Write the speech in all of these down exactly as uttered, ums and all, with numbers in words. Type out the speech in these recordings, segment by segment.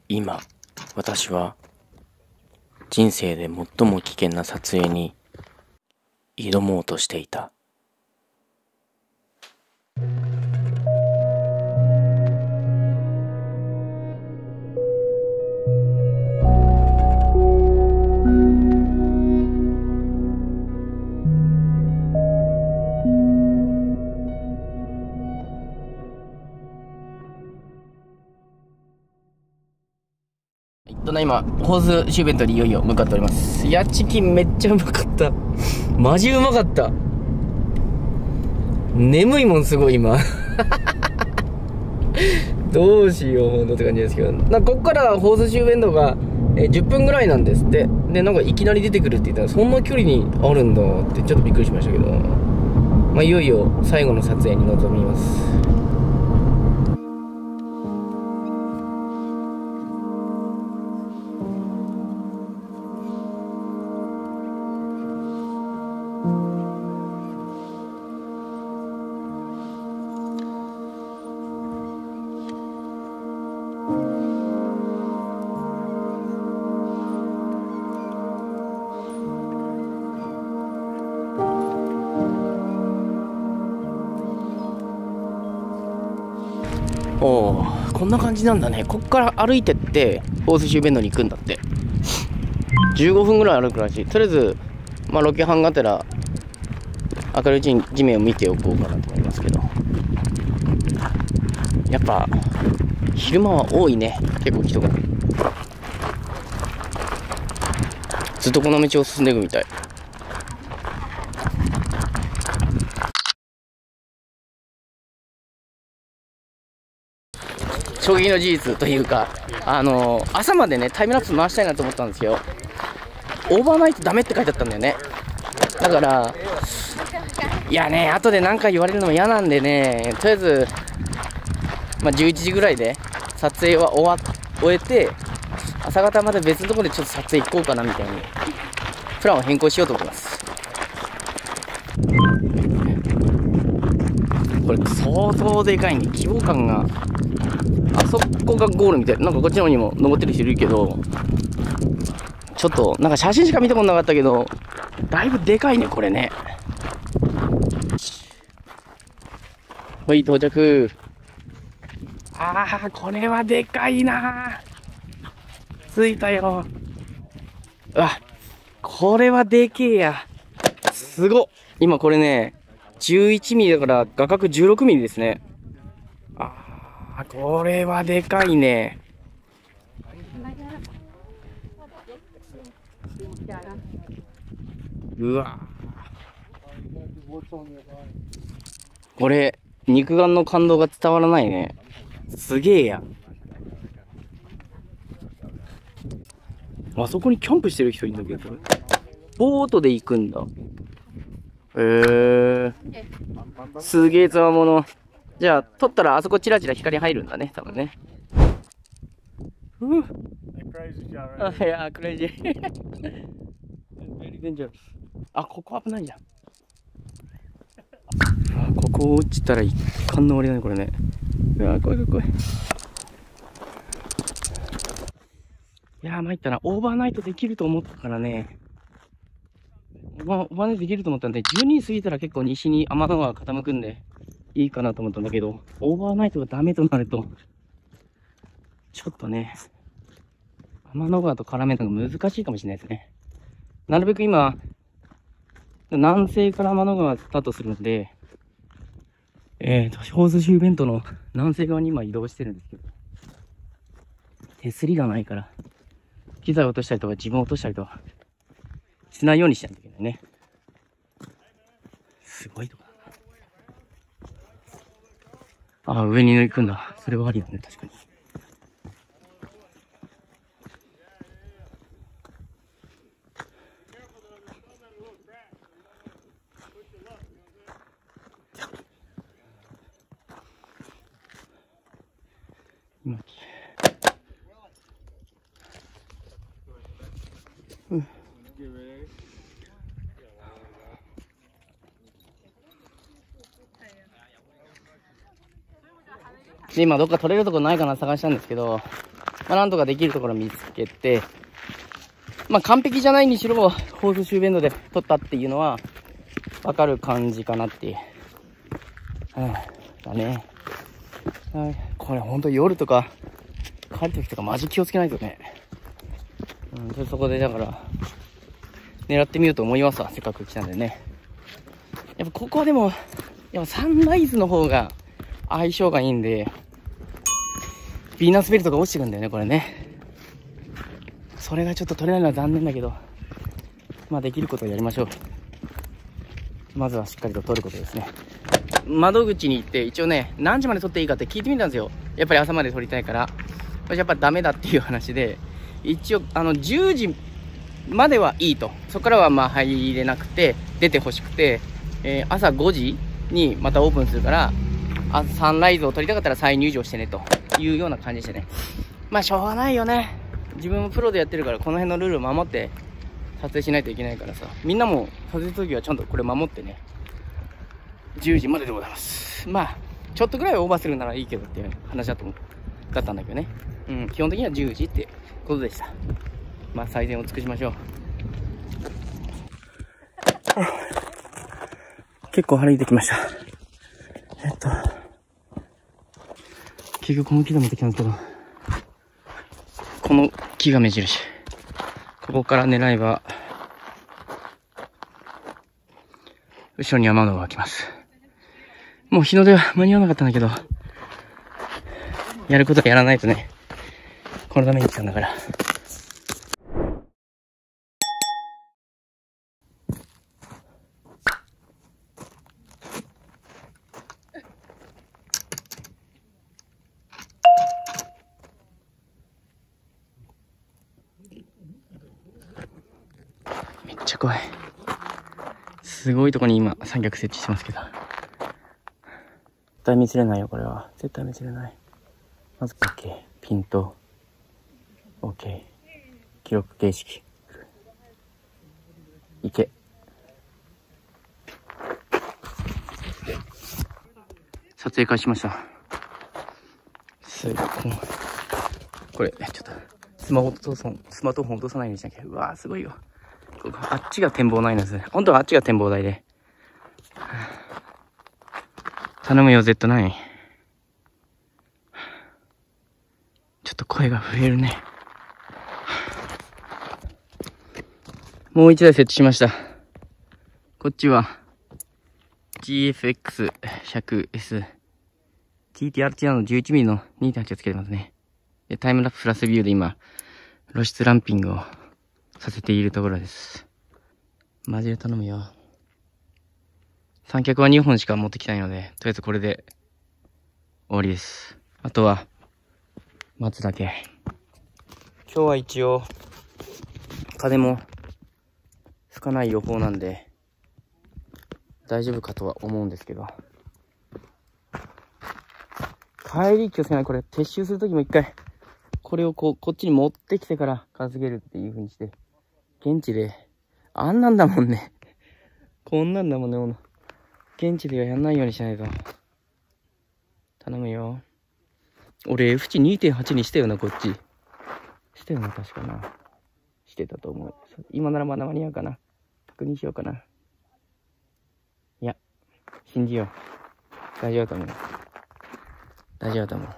今、私は人生で最も危険な撮影に挑もうとしていた。ただいまホースシューベントにいよいよ向かっております。いや、チキンめっちゃうまかった。マジうまかった。眠いもんすごい今どうしようほんとって感じですけど、なこっからホースシューベントがえじゅっぷんぐらいなんですって。でなんかいきなり出てくるって言ったら、そんな距離にあるんだってちょっとびっくりしましたけど、まあいよいよ最後の撮影に臨みます。おお、こんな感じなんだね。こっから歩いてってホースシューベントに行くんだって。じゅうごふんぐらい歩くらしい。とりあえず、まあ、ロケハンがてら明るいうちに地面を見ておこうかなと思いますけど、やっぱ昼間は多いね、結構人が。ずっとこの道を進んでいくみたい。衝撃の事実というか、あのー、朝までねタイムラプス回したいなと思ったんですよ。オーバーナイトダメって書いてあったんだよね。だからいやね、後で何か言われるのも嫌なんでね、とりあえず、まあ、じゅういちじぐらいで撮影は終わ終えて、朝方まで別のところでちょっと撮影行こうかなみたいにプランを変更しようと思います。これ相当でかいね、規模感が。あそこがゴールみたい。なんかこっちの方にも登ってる人いるけど、ちょっとなんか写真しか見たことなかったけど、だいぶでかいねこれね。はい、到着。ああ、これはでかいな。着いたよ。うわ、これはでけえや。すごっ。今これねじゅういちミリだから画角じゅうろくミリですね。ああ、これはでかいね。うわ、これ肉眼の感動が伝わらないね。すげえや。あそこにキャンプしてる人いるんだけど、ボートで行くんだ。へえー、すげえつわもの。じゃあ撮ったらあそこチラチラ光入るんだね、多分ね。うっ、あ、いや、クレイジーあ、ここ危ないじゃん。あ、ここ落ちたら一貫の終わりだね、これね。うわ、怖い怖い怖い。いやー、参ったな。オーバーナイトできると思ったからね。オーバーナイトできると思ったんで、じゅうにじ過ぎたら結構西に天の川傾くんで、いいかなと思ったんだけど、オーバーナイトがダメとなると、ちょっとね、天の川と絡めるのが難しいかもしれないですね。なるべく今、南西から天の川スタートするので、えーと、ホースシューベントの南西側に今移動してるんですけど、手すりがないから、機材を落としたりとか自分を落としたりとかしないようにしないといけないね。すごいとこだな。ああ、上に行くんだ。それはありだね、確かに。今、うん。今どっか取れるとこないかな探したんですけど、 まあ、なんとかできるところを見つけて、まあ、完璧じゃないにしろ、ホースシューベンドで取ったっていうのは、わかる感じかなっていう。うん、だね。はい、これほんと夜とか、帰るときとかマジ気をつけないとね。うん、そこでだから、狙ってみようと思いますわ。せっかく来たんでね。やっぱここはでも、やっぱサンライズの方が相性がいいんで、ヴィーナスベルトが落ちてくんだよね、これね。それがちょっと取れないのは残念だけど、まあできることをやりましょう。まずはしっかりと取ることですね。窓口に行って一応ね、何時まで取っていいかって聞いてみたんですよ。やっぱり朝まで取りたいから。私やっぱダメだっていう話で、一応あのじゅうじまではいいと。そこからはまあ入れなくて、出てほしくて、えー、朝ごじにまたオープンするから、あサンライズを取りたかったら再入場してねというような感じでしてね。まあしょうがないよね。自分もプロでやってるからこの辺のルールを守って撮影しないといけないからさ、みんなも撮影するときはちゃんとこれ守ってね。じゅうじまででございます。まあちょっとぐらいオーバーするならいいけどっていう話だと思うだったんだけどね。うん、基本的にはじゅうじってことでした。まあ最善を尽くしましょう。結構歩いてきました。えっと結局この木が見てきたんですけど、この木が目印。ここから狙えば後ろに山のが来ます。もう日の出は間に合わなかったんだけど、やることはやらないとね。このために来たんだから。めっちゃ怖い。すごいとこに今三脚設置してますけど。絶対見せれないよ、これは。絶対見せれない。まず OK。ピント。OK。記録形式。いけ。撮影開始しました。すごい。これ、ちょっと、スマホとスマートフォン落とさないようにしなきゃ。うわー、すごいよ。あっちが展望台なんですね。本当はあっちが展望台で。頼むよ、ゼットナイン。ちょっと声が震えるね。もう一台設置しました。こっちは ジーエフエックスひゃくエス ティーティーアールティーアール の じゅういちミリ の にてんはち をつけてますね。で、タイムラプスプラスビューで今、露出ランピングをさせているところです。マジで頼むよ。三脚はにほんしか持ってきたいので、とりあえずこれで終わりです。あとは、待つだけ。今日は一応、風も吹かない予報なんで、大丈夫かとは思うんですけど。帰り気をつけない。これ撤収するときも一回、これをこう、こっちに持ってきてから片付けるっていう風にして、現地で、あんなんだもんね。こんなんだもんね、もう。現地ではやんないようにしないと。頼むよ。俺、F 値 にてんはち にしたよな、こっち。したよな、確かな。してたと思う。今ならまだ間に合うかな。確認しようかな。いや、信じよう。大丈夫だと思う。大丈夫だと思う。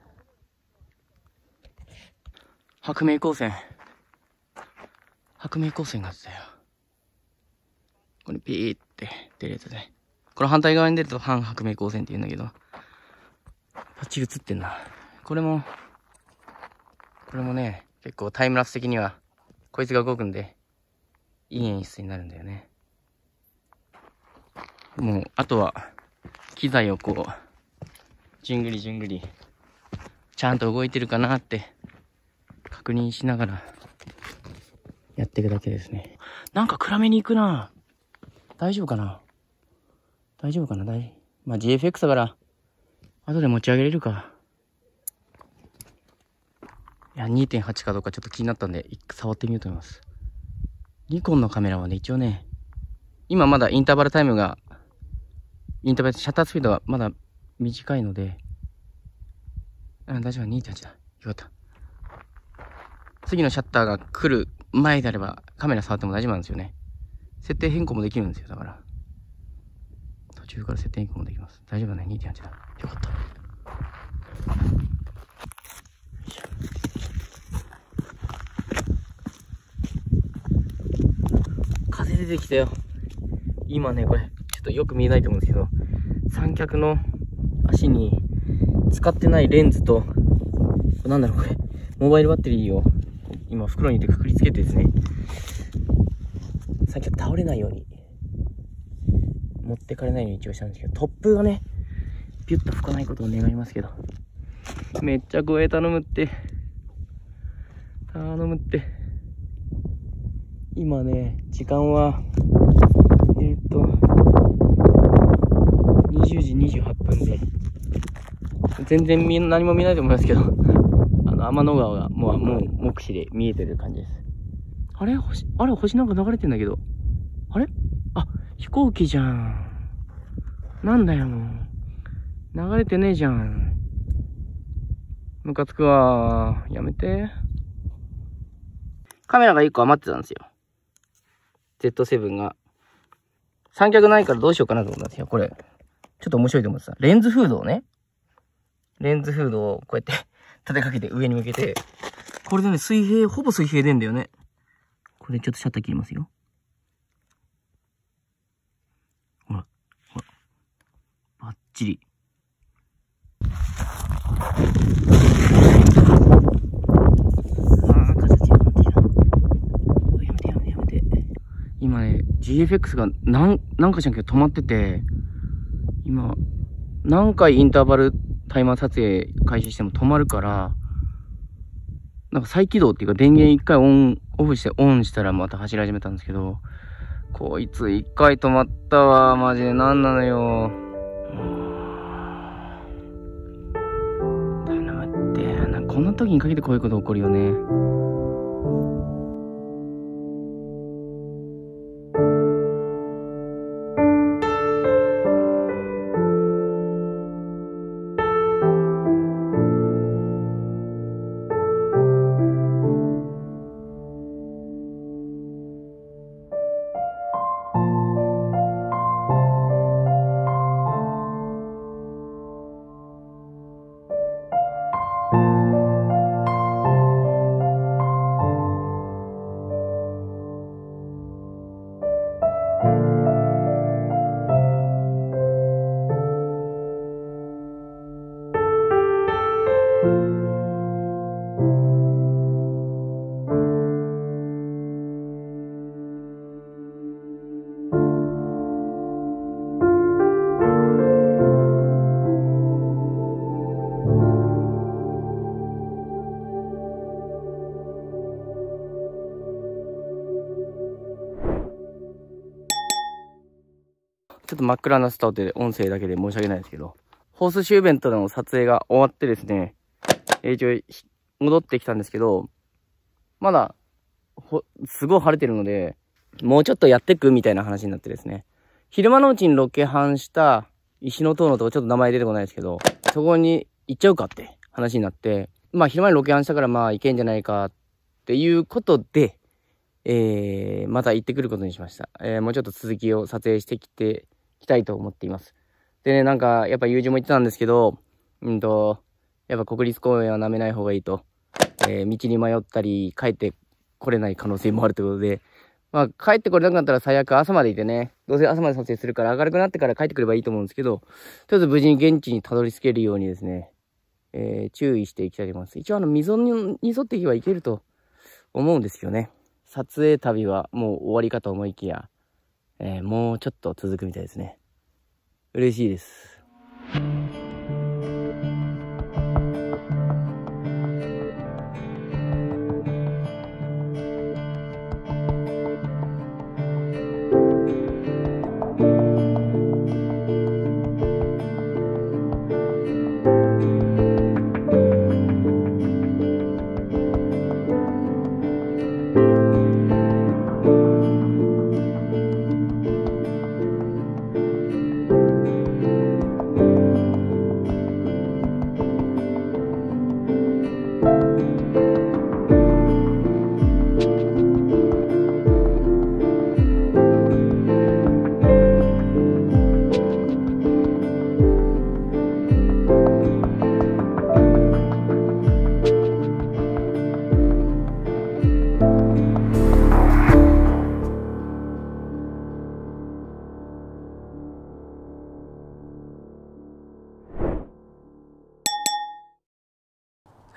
白明光線。白明光線が出たよ。これピーって出るやつで。これ反対側に出ると反白明光線って言うんだけど。バッチリ映ってんな。これも、これもね、結構タイムラプス的には、こいつが動くんで、いい演出になるんだよね。もう、あとは、機材をこう、じゅんぐりじゅんぐり、ちゃんと動いてるかなって、確認しながら、やっていくだけですね。なんか暗めに行くな。大丈夫かな大丈夫かな大まあ ジーエフエックス だから、後で持ち上げれるか。いや、にてんはち かどうかちょっと気になったんで、触ってみようと思います。ニコンのカメラはね、一応ね、今まだインターバルタイムが、インターバル、シャッタースピードはまだ短いので、うん、大丈夫、にてんはち だ。よかった。 次のシャッターが来る前であればカメラ触っても大丈夫なんですよね。設定変更もできるんですよ。だから途中から設定変更もできます。大丈夫だね。 にてんはち だ。よかった。風出てきたよ。今ね、これちょっとよく見えないと思うんですけど、三脚の足に使ってないレンズと、これなんだろう、これモバイルバッテリーを今袋に入れてくくりつけてですね、三脚倒れないように持ってかれないように一応したんですけど、突風がねピュッと吹かないことを願いますけど、めっちゃ護衛頼むって頼むって。今ね、時間はえー、っとにじゅうじにじゅうはっぷんで、全然見何も見ないと思いますけど、あの天の川がもうもう目視で見えてる感じです。あれ星、あれ星なんか流れてんだけど、あれ、あ、飛行機じゃん。なんだよ、もう流れてねえじゃん。ムカつくわー。やめて。カメラがいっこ余ってたんですよ。ゼットセブン が。三脚ないからどうしようかなと思ったんですよ。これ。ちょっと面白いと思ってた。レンズフードをね。レンズフードをこうやって立てかけて上に向けて。これでね、水平、ほぼ水平でんだよね。これちょっとシャッター切りますよ。ほら。ほら。バッチリ。今ね、ジーエフエックス が何、何かじゃんけど止まってて、今、何回インターバルタイマー撮影開始しても止まるから、なんか再起動っていうか電源一回オン、オフしてオンしたらまた走り始めたんですけど、こいつ一回止まったわ、マジでなんなのよ。頼むって、なんかこんな時に限ってこういうこと起こるよね。ちょっと真っ暗なスタートで音声だけで申し訳ないですけど、ホースシューベントの撮影が終わってですね、一応戻ってきたんですけど、まだほすごい晴れてるので、もうちょっとやってくみたいな話になってですね、昼間のうちにロケハンした石の塔のとこ、ちょっと名前出てこないですけど、そこに行っちゃうかって話になって、まあ昼間にロケハンしたからまあ行けんじゃないかっていうことで、えー、また行ってくることにしました。えー、もうちょっと続きを撮影してきて、きたいと思っています。でね、なんか、やっぱ友人も言ってたんですけど、うんと、やっぱ国立公園は舐めない方がいいと。えー、道に迷ったり、帰ってこれない可能性もあるということで、まあ、帰ってこれなくなったら最悪朝までいてね、どうせ朝まで撮影するから明るくなってから帰ってくればいいと思うんですけど、とりあえず無事に現地にたどり着けるようにですね、えー、注意していきたいと思います。一応あの、溝に沿っていけばいけると思うんですよね。撮影旅はもう終わりかと思いきや、えー、もうちょっと続くみたいですね。嬉しいです。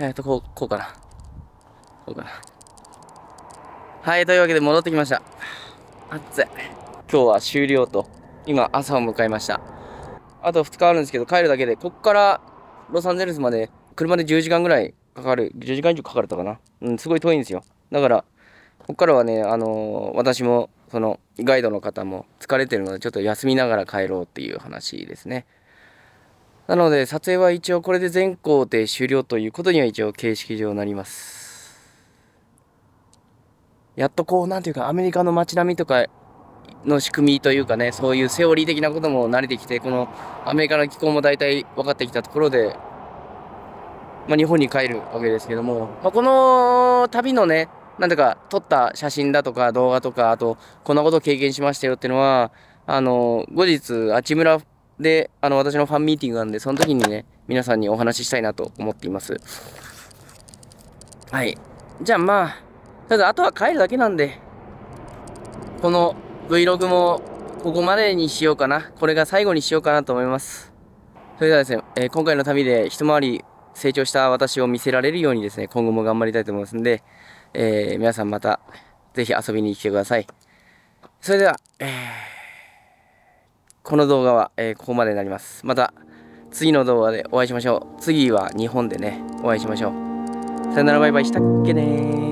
えっと、こう、こうかな。こうかな。はい、というわけで戻ってきました。暑い。今日は終了と。今、朝を迎えました。あとふつかあるんですけど、帰るだけで、こっからロサンゼルスまで車でじゅうじかんぐらいかかる。じゅうじかん以上かかるとかな。うん、すごい遠いんですよ。だから、こっからはね、あのー私も、その、ガイドの方も疲れてるので、ちょっと休みながら帰ろうっていう話ですね。なので、撮影は一応これで全工程終了ということには一応形式上なります。やっとこう、なんていうか、アメリカの街並みとかの仕組みというかね、そういうセオリー的なことも慣れてきて、このアメリカの気候も大体分かってきたところで、まあ、日本に帰るわけですけども、まあ、この旅のね、なんていうか、撮った写真だとか動画とか、あと、こんなことを経験しましたよっていうのは、あの、後日、あちむらで、あの、私のファンミーティングなんで、その時にね、皆さんにお話ししたいなと思っています。はい。じゃあまあ、ただあとは帰るだけなんで、この Vlog もここまでにしようかな。これが最後にしようかなと思います。それではですね、えー今回の旅で一回り成長した私を見せられるようにですね、今後も頑張りたいと思いますんで、えー皆さんまたぜひ遊びに来てください。それでは、えーこの動画は、えーここまでになります。また次の動画でお会いしましょう。次は日本でね、お会いしましょう。さよならバイバイしたっけねー。